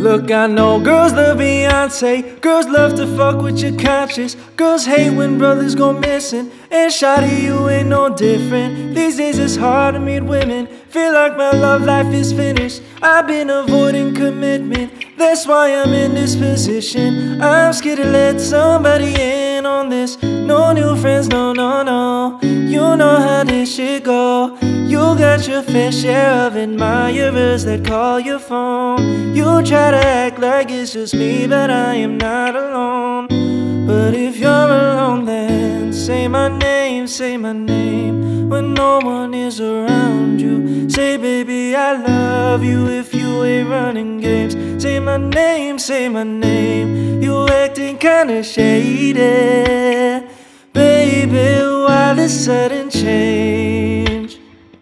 Look, I know girls love Beyonce, girls love to fuck with your conscience, girls hate when brothers go missing, and shawty, you ain't no different. These days it's hard to meet women, feel like my love life is finished. I've been avoiding commitment, that's why I'm in this position. I'm scared to let somebody in on this. No new friends, no, no, no. You know how this shit go. You got your fair share of admirers that call your phone. You try to act like it's just me, but I am not alone. But if you're alone, then say my name, say my name. When no one is around you, say baby I love you. If you ain't running games, say my name, say my name. You acting kinda shady, baby, why the sudden change?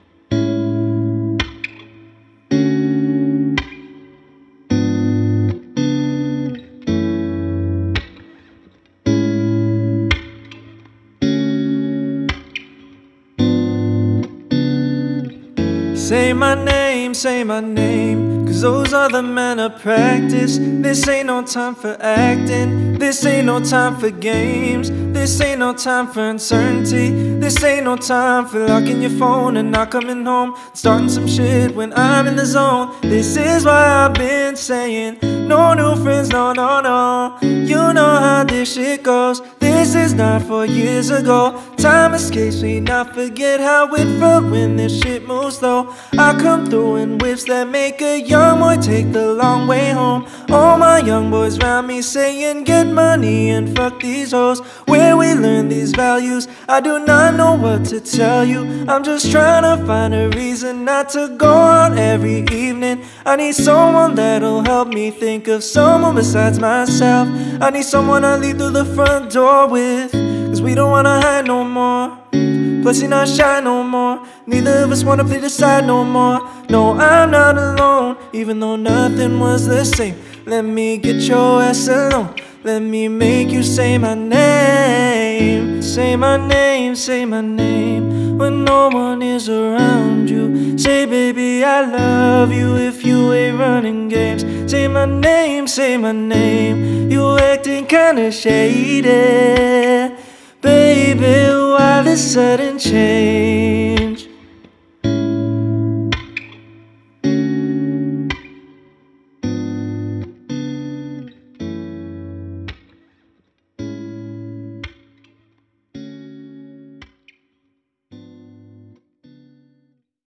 Say my name, cause those other men are practice. This ain't no time for acting, this ain't no time for games, this ain't no time for uncertainty, this ain't no time for locking your phone and not coming home, starting some shit when I'm in the zone. This is why I've been saying, no new friends, no, no, no. You know how this shit goes, this is not 4 years ago. Time escapes me, not forget how it felt when this shit moves slow. I come through in whips that make a young boy take the long way home. All my young boys round me saying get money and fuck these hoes. Where we learn these values, I do not know what to tell you. I'm just trying to find a reason not to go out every evening. I need someone that'll help me think of someone besides myself. I need someone I leave through the front door with, cause we don't wanna hide no more. Plus you're not shy no more, neither of us wanna play the side no more. No, I'm not alone, even though nothing was the same. Let me get your ass alone, let me make you say my name. Say my name, say my name, when no one is around you. Say baby I love you if you ain't running games. Say my name, say my name, you acting kinda shady, baby, why the sudden change?